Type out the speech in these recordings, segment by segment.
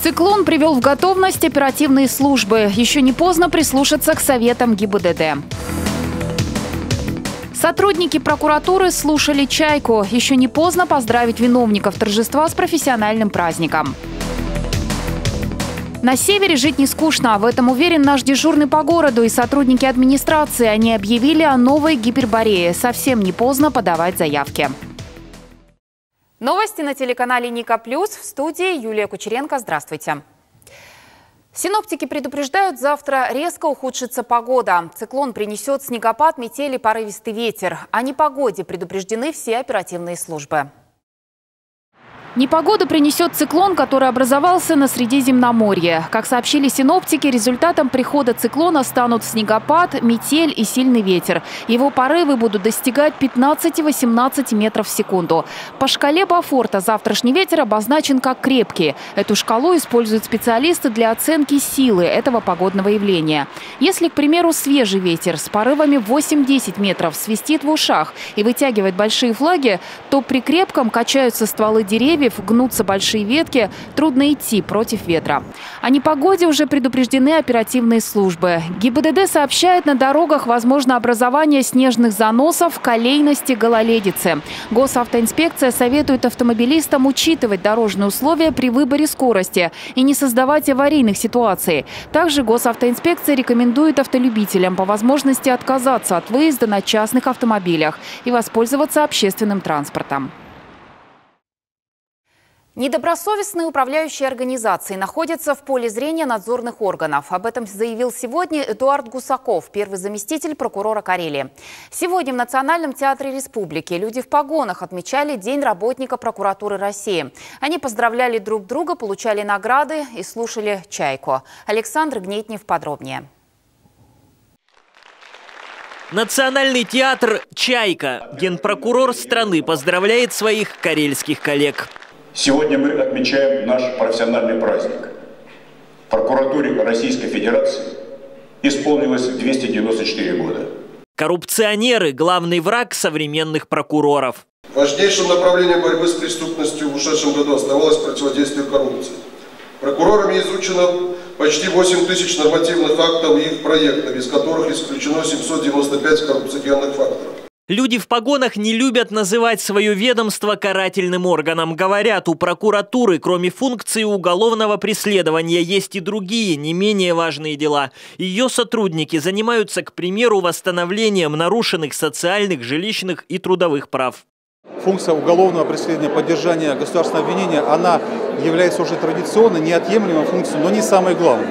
Циклон привел в готовность оперативные службы. Еще не поздно прислушаться к советам ГИБДД. Сотрудники прокуратуры слушали «Чайку». Еще не поздно поздравить виновников торжества с профессиональным праздником. На севере жить не скучно. В этом уверен наш дежурный по городу и сотрудники администрации. Они объявили о новой гиперборее. Совсем не поздно подавать заявки. Новости на телеканале Ника Плюс. В студии Юлия Кучеренко. Здравствуйте. Синоптики предупреждают, завтра резко ухудшится погода. Циклон принесет снегопад, метель и порывистый ветер. О непогоде предупреждены все оперативные службы. Непогоду принесет циклон, который образовался на Средиземноморье. Как сообщили синоптики, результатом прихода циклона станут снегопад, метель и сильный ветер. Его порывы будут достигать 15-18 метров в секунду. По шкале Бафорта завтрашний ветер обозначен как крепкий. Эту шкалу используют специалисты для оценки силы этого погодного явления. Если, к примеру, свежий ветер с порывами 8-10 метров свистит в ушах и вытягивает большие флаги, то при крепком качаются стволы деревьев, гнутся большие ветки, трудно идти против ветра. О непогоде уже предупреждены оперативные службы. ГИБДД сообщает, на дорогах возможно образование снежных заносов, колейности, гололедицы. Госавтоинспекция советует автомобилистам учитывать дорожные условия при выборе скорости и не создавать аварийных ситуаций. Также Госавтоинспекция рекомендует автолюбителям по возможности отказаться от выезда на частных автомобилях и воспользоваться общественным транспортом. Недобросовестные управляющие организации находятся в поле зрения надзорных органов. Об этом заявил сегодня Эдуард Гусаков, первый заместитель прокурора Карелии. Сегодня в Национальном театре Республики люди в погонах отмечали День работника прокуратуры России. Они поздравляли друг друга, получали награды и слушали «Чайку». Александр Гнетнев подробнее. Национальный театр «Чайка». Генпрокурор страны поздравляет своих карельских коллег. Сегодня мы отмечаем наш профессиональный праздник. Прокуратуре Российской Федерации исполнилось 294 года. Коррупционеры – главный враг современных прокуроров. Важнейшим направлением борьбы с преступностью в ушедшем году оставалось противодействие коррупции. Прокурорами изучено почти 8 тысяч нормативных актов и их проектов, из которых исключено 795 коррупционных факторов. Люди в погонах не любят называть свое ведомство карательным органом. Говорят, у прокуратуры, кроме функции уголовного преследования, есть и другие, не менее важные дела. Ее сотрудники занимаются, к примеру, восстановлением нарушенных социальных, жилищных и трудовых прав. Функция уголовного преследования, поддержания государственного обвинения, она является уже традиционной, неотъемлемой функцией, но не самой главной.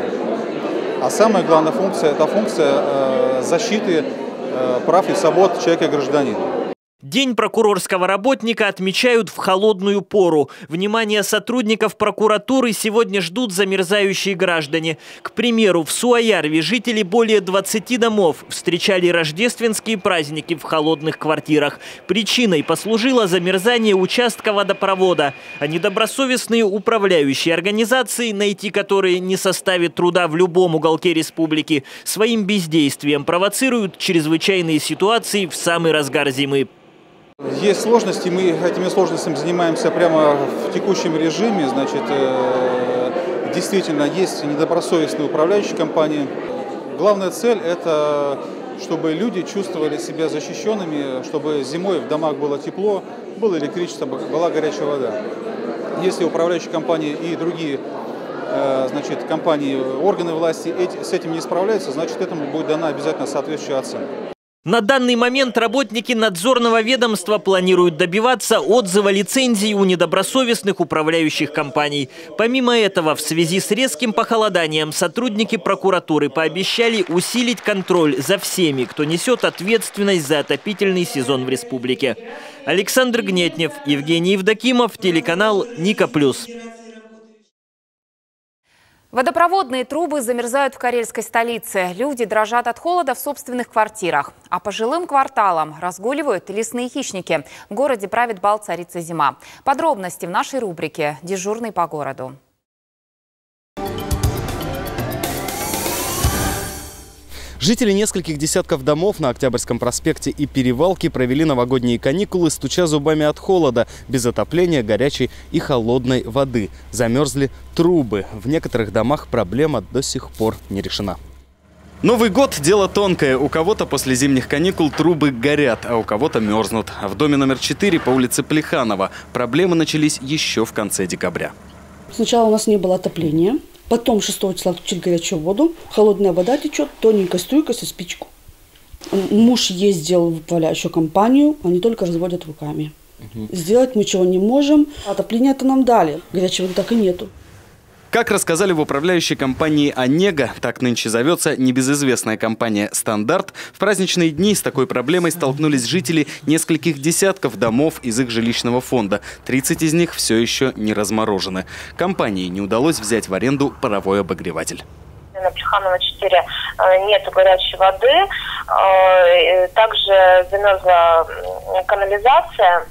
А самая главная функция – это функция защиты прав и свобод человека и гражданина. День прокурорского работника отмечают в холодную пору. Внимание сотрудников прокуратуры сегодня ждут замерзающие граждане. К примеру, в Суоярве жители более 20 домов встречали рождественские праздники в холодных квартирах. Причиной послужило замерзание участка водопровода. А недобросовестные управляющие организации, найти которые не составит труда в любом уголке республики, своим бездействием провоцируют чрезвычайные ситуации в самый разгар зимы. Есть сложности, мы этими сложностями занимаемся прямо в текущем режиме. Значит, действительно, есть недобросовестные управляющие компании. Главная цель – это чтобы люди чувствовали себя защищенными, чтобы зимой в домах было тепло, было электричество, была горячая вода. Если управляющие компании и другие значит, компании, органы власти с этим не справляются, значит, этому будет дана обязательно соответствующая оценка. На данный момент работники надзорного ведомства планируют добиваться отзыва лицензий у недобросовестных управляющих компаний. Помимо этого, в связи с резким похолоданием сотрудники прокуратуры пообещали усилить контроль за всеми, кто несет ответственность за отопительный сезон в республике. Александр Гнетнев, Евгений Евдокимов, телеканал Ника Плюс. Водопроводные трубы замерзают в карельской столице. Люди дрожат от холода в собственных квартирах. А по жилым кварталам разгуливают лесные хищники. В городе правит бал царица зима. Подробности в нашей рубрике «Дежурный по городу». Жители нескольких десятков домов на Октябрьском проспекте и Перевалке провели новогодние каникулы, стуча зубами от холода, без отопления, горячей и холодной воды. Замерзли трубы. В некоторых домах проблема до сих пор не решена. Новый год – дело тонкое. У кого-то после зимних каникул трубы горят, а у кого-то мерзнут. В доме номер 4 по улице Плеханова проблемы начались еще в конце декабря. Сначала у нас не было отопления. Потом 6 числа отключили горячую воду. Холодная вода течет, тоненькая струйка со спичку. Муж ездил в управляющую компанию, они только разводят руками. Сделать мы чего не можем. Отопление-то нам дали, горячей воды так и нету. Как рассказали в управляющей компании «Онега», так нынче зовется небезызвестная компания «Стандарт», в праздничные дни с такой проблемой столкнулись жители нескольких десятков домов из их жилищного фонда. 30 из них все еще не разморожены. Компании не удалось взять в аренду паровой обогреватель. На Плеханова 4 нету горячей воды, также замерзла канализация.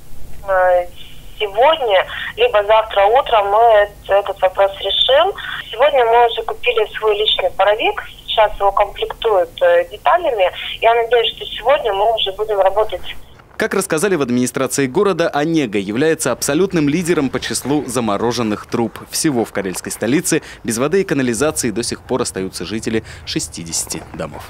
Сегодня, либо завтра утром мы этот вопрос решим. Сегодня мы уже купили свой личный паровик, сейчас его комплектуют деталями. Я надеюсь, что сегодня мы уже будем работать. Как рассказали в администрации города, «Онега» является абсолютным лидером по числу замороженных труб. Всего в карельской столице без воды и канализации до сих пор остаются жители 60 домов.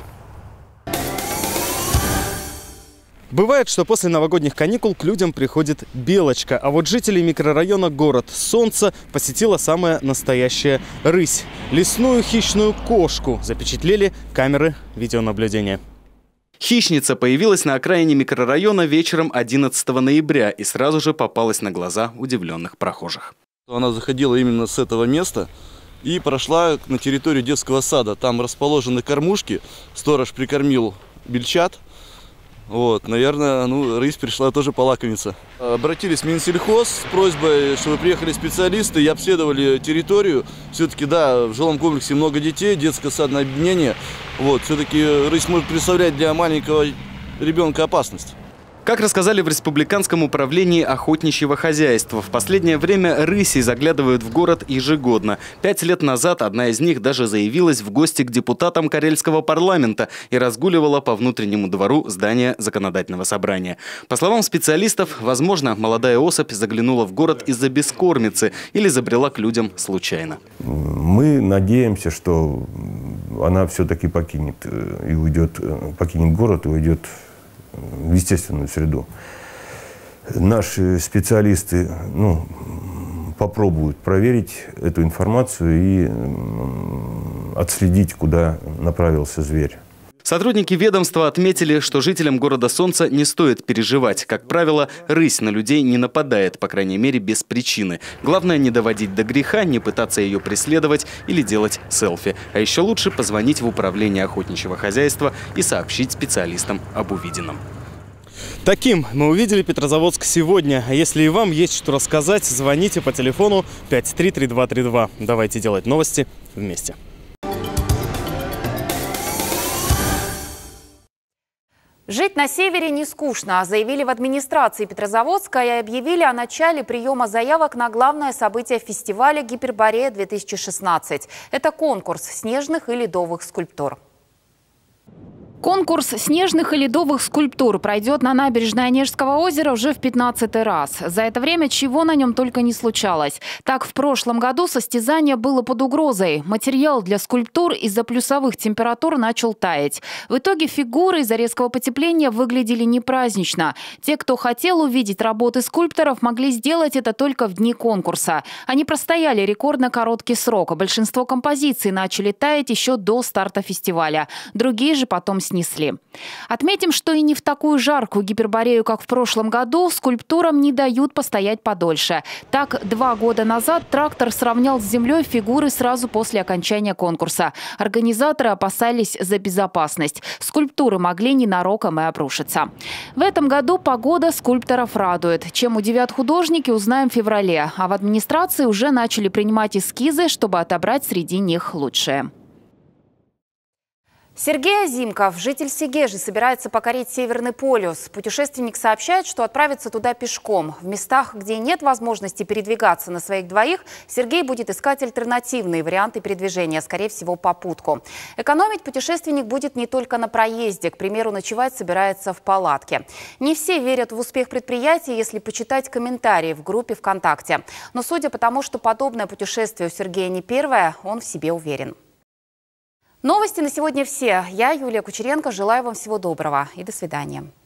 Бывает, что после новогодних каникул к людям приходит белочка, а вот жителей микрорайона город Солнце посетила самая настоящая рысь. Лесную хищную кошку запечатлели камеры видеонаблюдения. Хищница появилась на окраине микрорайона вечером 11 ноября и сразу же попалась на глаза удивленных прохожих. Она заходила именно с этого места и прошла на территорию детского сада. Там расположены кормушки, сторож прикормил бельчат. Вот, наверное, рысь пришла тоже полакомиться. Обратились в Минсельхоз с просьбой, чтобы приехали специалисты и обследовали территорию. Все-таки, да, в жилом комплексе много детей, детское садное объединение. Вот, все-таки рысь может представлять для маленького ребенка опасность. Как рассказали в Республиканском управлении охотничьего хозяйства, в последнее время рыси заглядывают в город ежегодно. 5 лет назад одна из них даже заявилась в гости к депутатам Карельского парламента и разгуливала по внутреннему двору здания законодательного собрания. По словам специалистов, возможно, молодая особь заглянула в город из-за бескормицы или забрела к людям случайно. Мы надеемся, что она все-таки покинет город и уйдет в естественную среду. Наши специалисты попробуют проверить эту информацию и отследить, куда направился зверь. Сотрудники ведомства отметили, что жителям города Солнца не стоит переживать. Как правило, рысь на людей не нападает, по крайней мере, без причины. Главное не доводить до греха, не пытаться ее преследовать или делать селфи. А еще лучше позвонить в управление охотничьего хозяйства и сообщить специалистам об увиденном. Таким мы увидели Петрозаводск сегодня. А если и вам есть что рассказать, звоните по телефону 533232. Давайте делать новости вместе. Жить на севере не скучно, заявили в администрации Петрозаводска и объявили о начале приема заявок на главное событие фестиваля «Гиперборея-2016». Это конкурс снежных и ледовых скульптур. Конкурс снежных и ледовых скульптур пройдет на набережной Онежского озера уже в 15-й раз. За это время чего на нем только не случалось. Так, в прошлом году состязание было под угрозой. Материал для скульптур из-за плюсовых температур начал таять. В итоге фигуры из-за резкого потепления выглядели непразднично. Те, кто хотел увидеть работы скульпторов, могли сделать это только в дни конкурса. Они простояли рекордно короткий срок. Большинство композиций начали таять еще до старта фестиваля. Другие же потом снесли. Отметим, что и не в такую жаркую гиперборею, как в прошлом году, скульптурам не дают постоять подольше. Так, 2 года назад трактор сравнял с землей фигуры сразу после окончания конкурса. Организаторы опасались за безопасность. Скульптуры могли ненароком и обрушиться. В этом году погода скульпторов радует. Чем удивят художники, узнаем в феврале. А в администрации уже начали принимать эскизы, чтобы отобрать среди них лучшие. Сергей Азимков, житель Сегежи, собирается покорить Северный полюс. Путешественник сообщает, что отправится туда пешком. В местах, где нет возможности передвигаться на своих двоих, Сергей будет искать альтернативные варианты передвижения, скорее всего, попутку. Экономить путешественник будет не только на проезде. К примеру, ночевать собирается в палатке. Не все верят в успех предприятия, если почитать комментарии в группе ВКонтакте. Но судя по тому, что подобное путешествие у Сергея не первое, он в себе уверен. Новости на сегодня все. Я, Юлия Кучеренко, желаю вам всего доброго и до свидания.